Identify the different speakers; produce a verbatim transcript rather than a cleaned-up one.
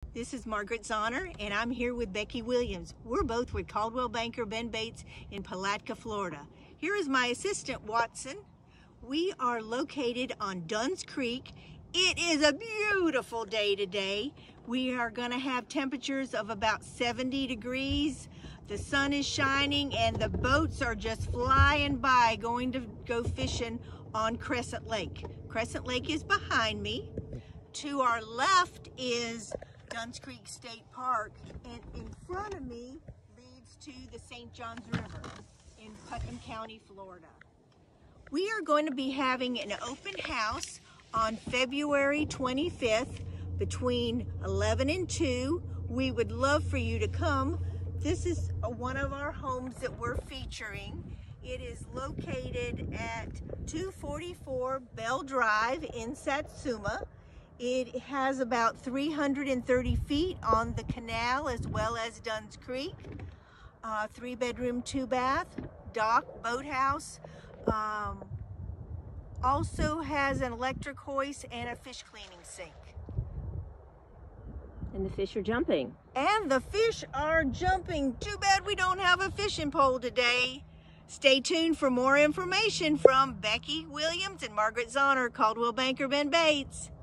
Speaker 1: This is Margaret Zahner, and I'm here with Becky Williams. We're both with Coldwell Banker Ben Bates in Palatka, Florida. Here is my assistant, Watson. We are located on Dunn's Creek. It is a beautiful day today. We are going to have temperatures of about seventy degrees. The sun is shining and the boats are just flying by going to go fishing on Crescent Lake. Crescent Lake is behind me. To our left is Dunn's Creek State Park, and in front of me leads to the Saint Johns River in Putnam County, Florida. We are going to be having an open house on February twenty-fifth between eleven and two. We would love for you to come. This is one of our homes that we're featuring. It is located at two forty-four Bell Drive in Satsuma. It has about three hundred thirty feet on the canal as well as Dunn's Creek. Uh, three bedroom, two bath, dock, boathouse. Um, also has an electric hoist and a fish cleaning sink.
Speaker 2: And the fish are jumping.
Speaker 1: And the fish are jumping. Too bad we don't have a fishing pole today. Stay tuned for more information from Becky Williams and Margaret Zahner, Coldwell Banker Ben Bates.